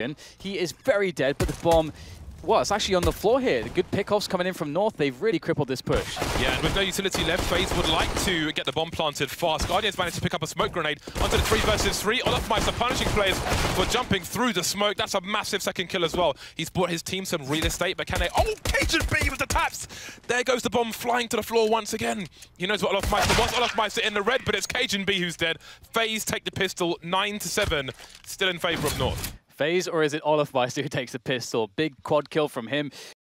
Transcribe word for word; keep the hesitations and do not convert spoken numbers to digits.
He is very dead, but the bomb, well, it's actually on the floor here. The good pickoffs coming in from North. They've really crippled this push. Yeah, and with no utility left, FaZe would like to get the bomb planted fast. Guardians managed to pick up a smoke grenade onto the three versus three. olofmeister punishing players for jumping through the smoke. That's a massive second kill as well. He's bought his team some real estate, but can they... Oh, CajunB with the taps! There goes the bomb flying to the floor once again. He knows what olofmeister wants. olofmeister in the red, but it's CajunB who's dead. FaZe take the pistol, nine to seven, still in favor of North. FaZe, or is it olofmeister who takes the pistol? Big quad kill from him.